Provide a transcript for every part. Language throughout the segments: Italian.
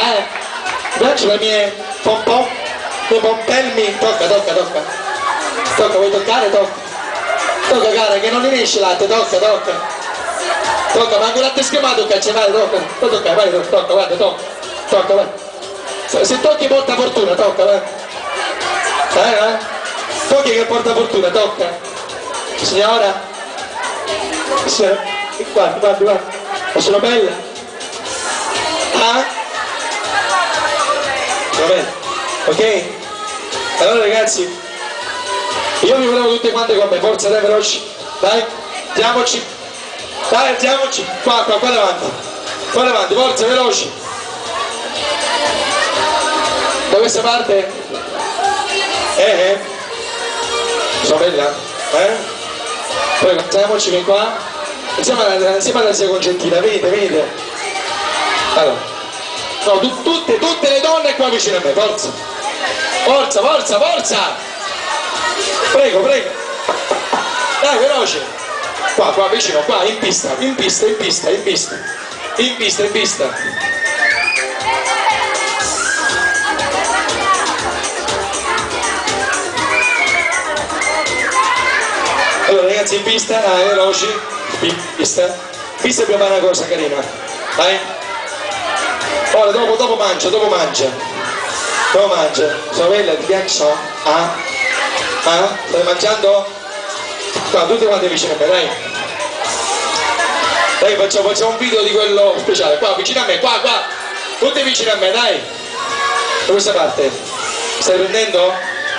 Mi piacciono le mie pompon, le pompelmi. Tocca. Tocca, vuoi toccare? Tocca cara, che non riesce latte, tocca. Tocca, ma anche il latte schiumato caccia, vai, tocca, vai, tocca, guarda, tocca, vai. Se tocchi porta fortuna, tocca, vai. Tocchi che porta fortuna, tocca. Signora? Guarda. Ma sono bella? Va bene, ok? Allora ragazzi, io vi volevo tutte quante con me, forza, dai, veloci, dai, andiamoci, qua davanti, forza, veloci. Da questa parte? Sono bella? Poi facciamoci che qua, insieme alla sia Concentina, venite. Allora, no, tutte le donne qua vicino a me, forza. Prego. Dai, veloce. Qua, vicino, qua, in pista. Allora ragazzi, in pista, dai, veloci. Pista dobbiamo fare una cosa carina. Dai. Ora, dopo mangia. Sono bella, ti piacciono? Stai mangiando? Qua, tutte quante vicino a me, dai. Dai, facciamo un video di quello speciale. Qua, vicino a me, qua. Tutte vicino a me, dai. Da questa parte. Stai prendendo?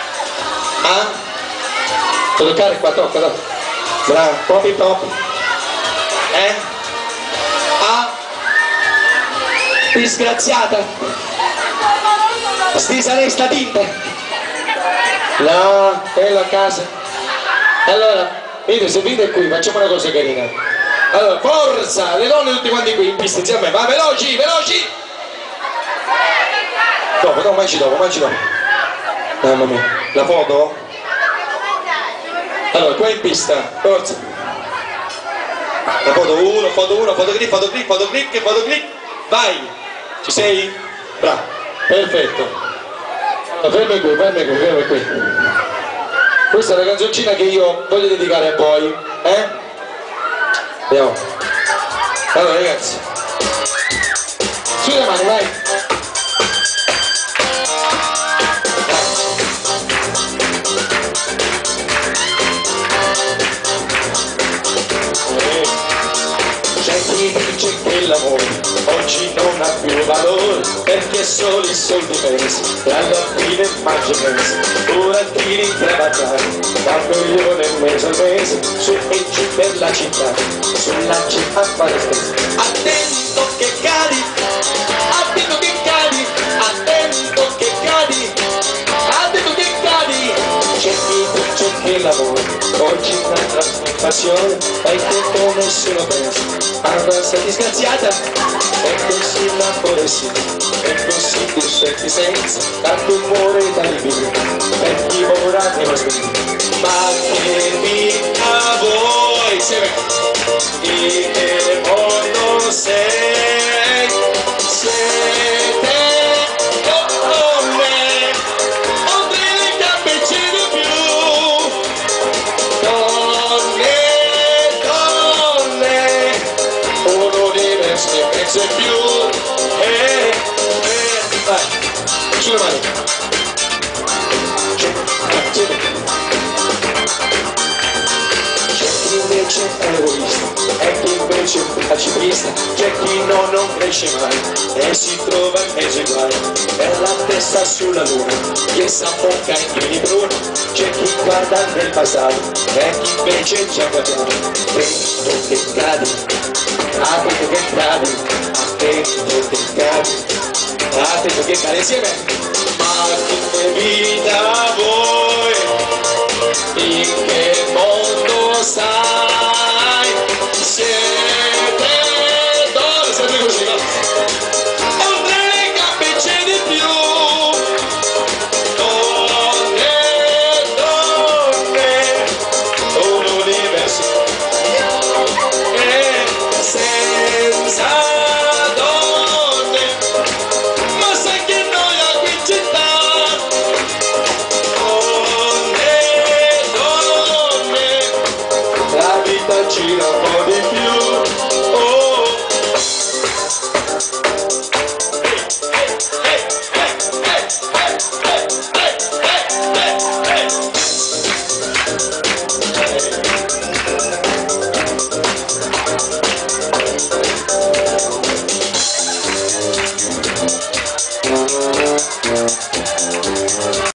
Puoi toccare qua, tocca. Bravo, pop. Disgraziata. Stisa lei sta tinta. No, quello a casa. Allora, vedete, se venite qui, facciamo una cosa carina. Allora, forza, le donne tutti quanti qui in pista insieme a me, va, veloci! Dopo, mangi dopo. Mamma mia, la foto? Allora, qua in pista, forza. La foto 1, fotoclip, vai! Ci sei? Bravo, perfetto. Allora, fermi qui. Questa è una canzoncina che io voglio dedicare a voi, Andiamo. Allora ragazzi, sulle mani, vai. C'è chi dice che l'amore oggi non ha più valore, perché solo i soldi pensi e alla fine mangia pensi. Ora ti rintrabacciare da 1,5 milioni al mese, su e giù per la città, sulla città a fare spese. Attento che cadi, c'è chi dice che l'amore oggi è una trasformazione, e che nessuno pensa a una disgraziata. E così l'amore sì, e così tu senti senza tanto umore da libero, per chi ora ne va svegli. Ma che vita vuoi, di che mondo sei, se te con me, oltre le gambe c'è di più. Donne, un universo che pensa più. Vai, sulle mani. C'è chi invece è egoista, e chi invece è pacifista, c'è chi non cresce mai e si trova in mezzo ai guai, per la testa sulla luna che s'affocca in piedi bruni. C'è chi guarda nel passato e chi invece ci ha guardato. Attento che cadi, attento che cade insieme. Ma che vita vuoi, in che mondo stai, siete donne, sempre così, no? Oltre le gambe c'è di più. Donne, un universo e senza donne